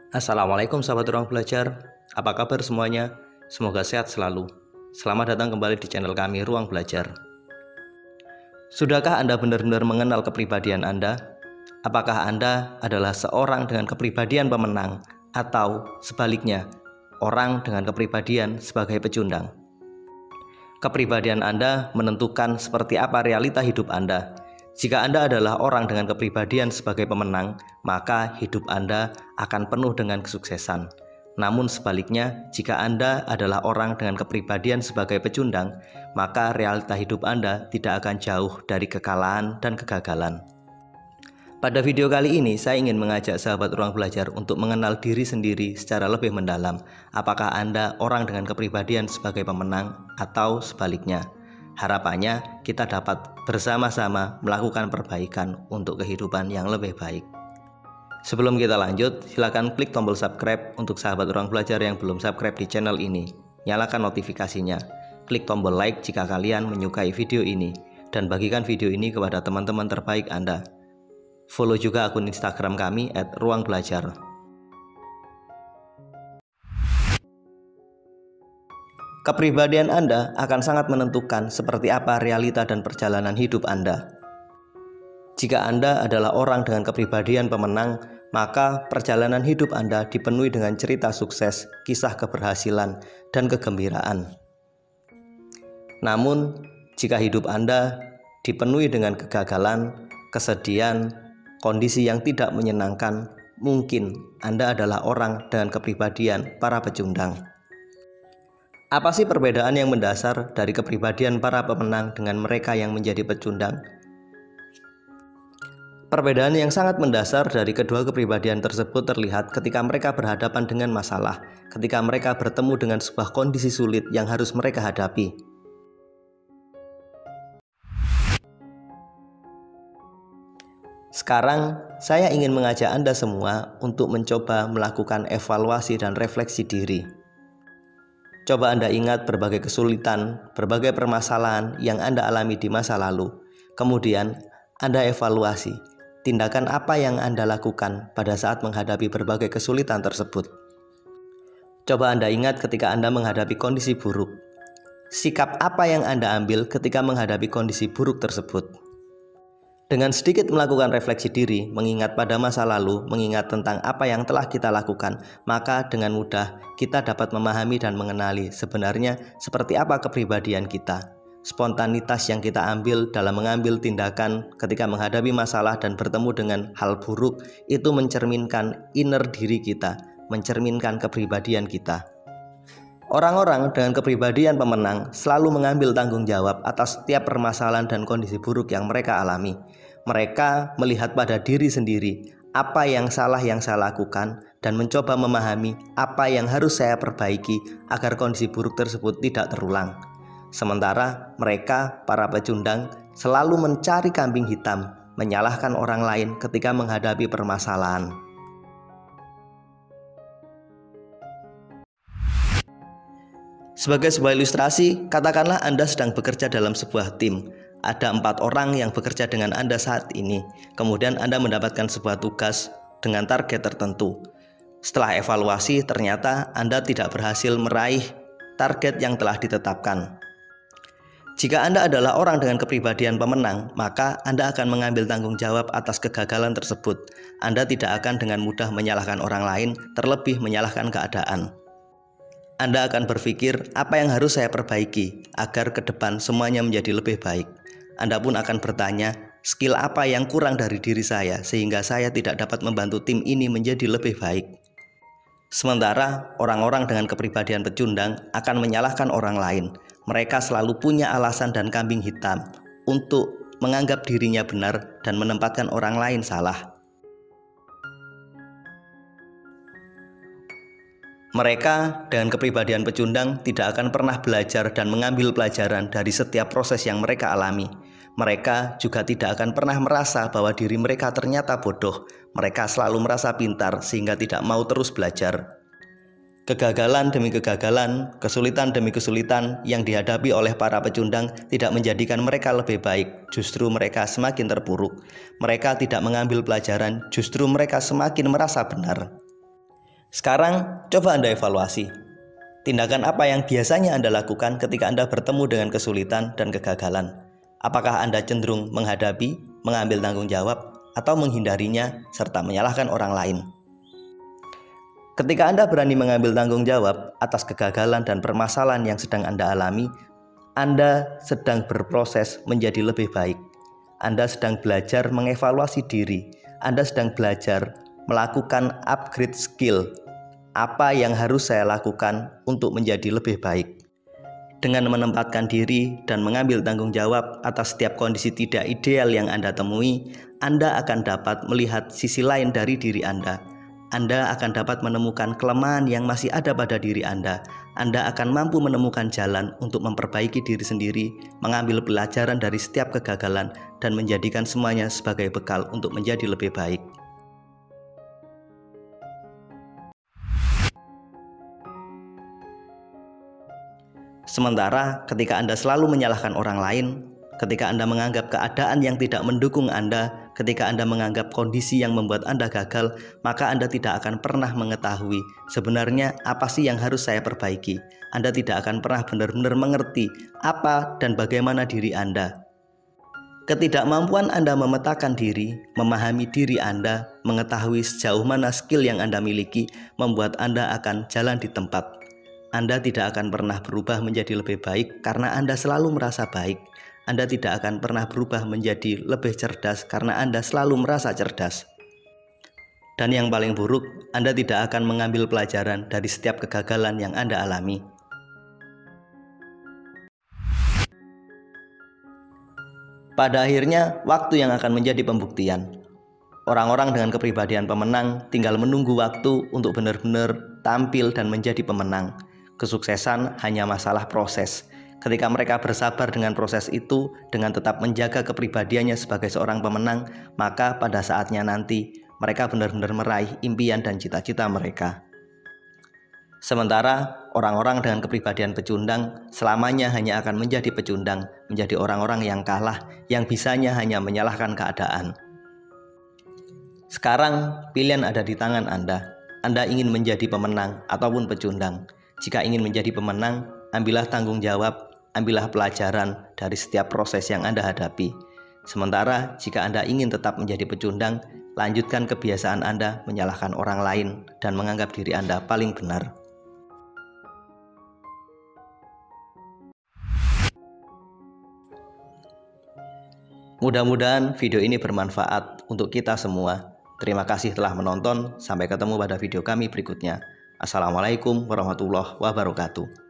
Assalamualaikum sahabat ruang belajar, apa kabar semuanya? Semoga sehat selalu. Selamat datang kembali di channel kami Ruang Belajar. Sudahkah Anda benar-benar mengenal kepribadian Anda? Apakah Anda adalah seorang dengan kepribadian pemenang atau sebaliknya, orang dengan kepribadian sebagai pecundang? Kepribadian Anda menentukan seperti apa realita hidup Anda. Jika Anda adalah orang dengan kepribadian sebagai pemenang, maka hidup Anda akan penuh dengan kesuksesan. Namun sebaliknya, jika Anda adalah orang dengan kepribadian sebagai pecundang, maka realita hidup Anda tidak akan jauh dari kekalahan dan kegagalan. Pada video kali ini, saya ingin mengajak sahabat ruang belajar untuk mengenal diri sendiri secara lebih mendalam. Apakah Anda orang dengan kepribadian sebagai pemenang atau sebaliknya? Harapannya kita dapat bersama-sama melakukan perbaikan untuk kehidupan yang lebih baik. Sebelum kita lanjut, silakan klik tombol subscribe untuk sahabat ruang belajar yang belum subscribe di channel ini. Nyalakan notifikasinya. Klik tombol like jika kalian menyukai video ini. Dan bagikan video ini kepada teman-teman terbaik Anda. Follow juga akun Instagram kami @ruangbelajar. Kepribadian Anda akan sangat menentukan seperti apa realita dan perjalanan hidup Anda. Jika Anda adalah orang dengan kepribadian pemenang, maka perjalanan hidup Anda dipenuhi dengan cerita sukses, kisah keberhasilan, dan kegembiraan. Namun, jika hidup Anda dipenuhi dengan kegagalan, kesedihan, kondisi yang tidak menyenangkan, mungkin Anda adalah orang dengan kepribadian para pecundang. Apa sih perbedaan yang mendasar dari kepribadian para pemenang dengan mereka yang menjadi pecundang? Perbedaan yang sangat mendasar dari kedua kepribadian tersebut terlihat ketika mereka berhadapan dengan masalah, ketika mereka bertemu dengan sebuah kondisi sulit yang harus mereka hadapi. Sekarang, saya ingin mengajak Anda semua untuk mencoba melakukan evaluasi dan refleksi diri. Coba Anda ingat berbagai kesulitan, berbagai permasalahan yang Anda alami di masa lalu. Kemudian, Anda evaluasi tindakan apa yang Anda lakukan pada saat menghadapi berbagai kesulitan tersebut. Coba Anda ingat ketika Anda menghadapi kondisi buruk. Sikap apa yang Anda ambil ketika menghadapi kondisi buruk tersebut? Dengan sedikit melakukan refleksi diri, mengingat pada masa lalu, mengingat tentang apa yang telah kita lakukan, maka dengan mudah kita dapat memahami dan mengenali sebenarnya seperti apa kepribadian kita. Spontanitas yang kita ambil dalam mengambil tindakan ketika menghadapi masalah dan bertemu dengan hal buruk itu mencerminkan inner diri kita, mencerminkan kepribadian kita. Orang-orang dengan kepribadian pemenang selalu mengambil tanggung jawab atas setiap permasalahan dan kondisi buruk yang mereka alami. Mereka melihat pada diri sendiri apa yang salah yang saya lakukan dan mencoba memahami apa yang harus saya perbaiki agar kondisi buruk tersebut tidak terulang. Sementara mereka, para pecundang, selalu mencari kambing hitam, menyalahkan orang lain ketika menghadapi permasalahan. Sebagai sebuah ilustrasi, katakanlah Anda sedang bekerja dalam sebuah tim. Ada 4 orang yang bekerja dengan Anda saat ini. Kemudian Anda mendapatkan sebuah tugas dengan target tertentu. Setelah evaluasi, ternyata Anda tidak berhasil meraih target yang telah ditetapkan. Jika Anda adalah orang dengan kepribadian pemenang, maka Anda akan mengambil tanggung jawab atas kegagalan tersebut. Anda tidak akan dengan mudah menyalahkan orang lain, terlebih menyalahkan keadaan. Anda akan berpikir, apa yang harus saya perbaiki agar ke depan semuanya menjadi lebih baik. Anda pun akan bertanya, skill apa yang kurang dari diri saya sehingga saya tidak dapat membantu tim ini menjadi lebih baik. Sementara orang-orang dengan kepribadian pecundang akan menyalahkan orang lain. Mereka selalu punya alasan dan kambing hitam untuk menganggap dirinya benar dan menempatkan orang lain salah. Mereka dengan kepribadian pecundang tidak akan pernah belajar dan mengambil pelajaran dari setiap proses yang mereka alami. Mereka juga tidak akan pernah merasa bahwa diri mereka ternyata bodoh. Mereka selalu merasa pintar sehingga tidak mau terus belajar. Kegagalan demi kegagalan, kesulitan demi kesulitan yang dihadapi oleh para pecundang tidak menjadikan mereka lebih baik, justru mereka semakin terpuruk. Mereka tidak mengambil pelajaran, justru mereka semakin merasa benar. Sekarang, coba Anda evaluasi. Tindakan apa yang biasanya Anda lakukan ketika Anda bertemu dengan kesulitan dan kegagalan? Apakah Anda cenderung menghadapi, mengambil tanggung jawab, atau menghindarinya, serta menyalahkan orang lain? Ketika Anda berani mengambil tanggung jawab atas kegagalan dan permasalahan yang sedang Anda alami, Anda sedang berproses menjadi lebih baik. Anda sedang belajar mengevaluasi diri. Anda sedang belajar melakukan upgrade skill. Apa yang harus saya lakukan untuk menjadi lebih baik? Dengan menempatkan diri dan mengambil tanggung jawab atas setiap kondisi tidak ideal yang Anda temui, Anda akan dapat melihat sisi lain dari diri Anda. Anda akan dapat menemukan kelemahan yang masih ada pada diri Anda. Anda akan mampu menemukan jalan untuk memperbaiki diri sendiri, mengambil pelajaran dari setiap kegagalan, dan menjadikan semuanya sebagai bekal untuk menjadi lebih baik. Sementara ketika Anda selalu menyalahkan orang lain, ketika Anda menganggap keadaan yang tidak mendukung Anda, ketika Anda menganggap kondisi yang membuat Anda gagal, maka Anda tidak akan pernah mengetahui sebenarnya apa sih yang harus saya perbaiki. Anda tidak akan pernah benar-benar mengerti apa dan bagaimana diri Anda. Ketidakmampuan Anda memetakan diri, memahami diri Anda, mengetahui sejauh mana skill yang Anda miliki, membuat Anda akan jalan di tempat. Anda tidak akan pernah berubah menjadi lebih baik karena Anda selalu merasa baik. Anda tidak akan pernah berubah menjadi lebih cerdas karena Anda selalu merasa cerdas. Dan yang paling buruk, Anda tidak akan mengambil pelajaran dari setiap kegagalan yang Anda alami. Pada akhirnya, waktu yang akan menjadi pembuktian. Orang-orang dengan kepribadian pemenang tinggal menunggu waktu untuk benar-benar tampil dan menjadi pemenang. Kesuksesan hanya masalah proses. Ketika mereka bersabar dengan proses itu, dengan tetap menjaga kepribadiannya sebagai seorang pemenang, maka pada saatnya nanti mereka benar-benar meraih impian dan cita-cita mereka. Sementara orang-orang dengan kepribadian pecundang selamanya hanya akan menjadi pecundang, menjadi orang-orang yang kalah, yang bisanya hanya menyalahkan keadaan. Sekarang pilihan ada di tangan Anda. Anda ingin menjadi pemenang ataupun pecundang. Jika ingin menjadi pemenang, ambillah tanggung jawab, ambillah pelajaran dari setiap proses yang Anda hadapi. Sementara jika Anda ingin tetap menjadi pecundang, lanjutkan kebiasaan Anda menyalahkan orang lain dan menganggap diri Anda paling benar. Mudah-mudahan video ini bermanfaat untuk kita semua. Terima kasih telah menonton. Sampai ketemu pada video kami berikutnya. Assalamualaikum warahmatullahi wabarakatuh.